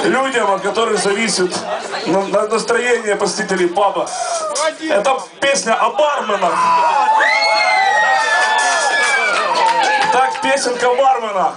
людям, от которых зависит настроение посетителей паба. Это песня о барменах. Так, песенка бармена.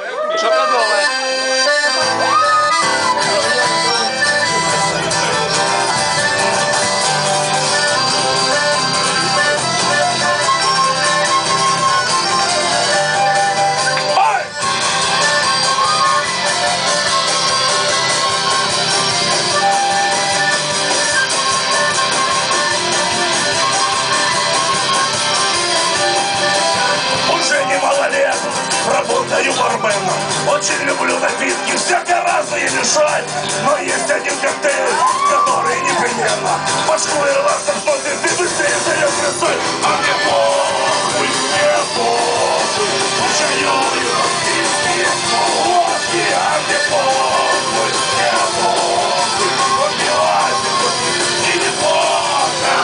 Работаю барменом, очень люблю напитки, всякие разные мешать. Но есть один коктейль, который непременно башку и ластом смотрит, ты быстрее вперед рисуй. А мне похуй, мне похуй, чаю напитки, водки. А мне похуй, мне похуй, попивать и не плохо.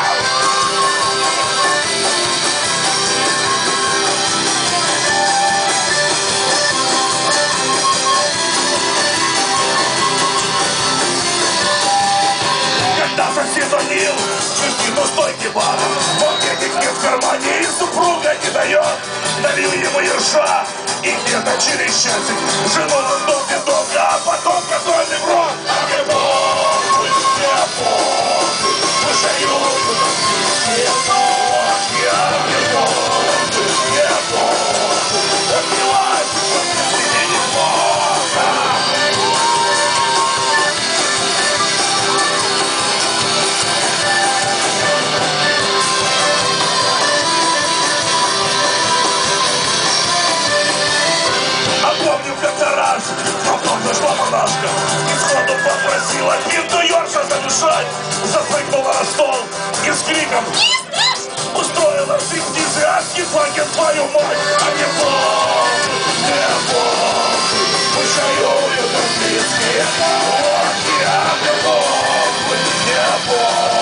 Звонил, на стойке бара, пакетик мне в кармане и супруга не дает. Налью ему ерша и где-то через часик жену в доме долго, а потом контрольный в рот. А мне похуй, мне похуй, пошаю мне водки. А мне похуй, мне похуй, попивать и не плохо. Потом зашла монашка и сходу попросила пинту Йорша замешать. Запрыгнула на стол и с криком устроила стриптиз и аски-факи твою мать. А мне похуй, мне похуй, пошаю ее там близкие водки. А мне похуй, мне похуй.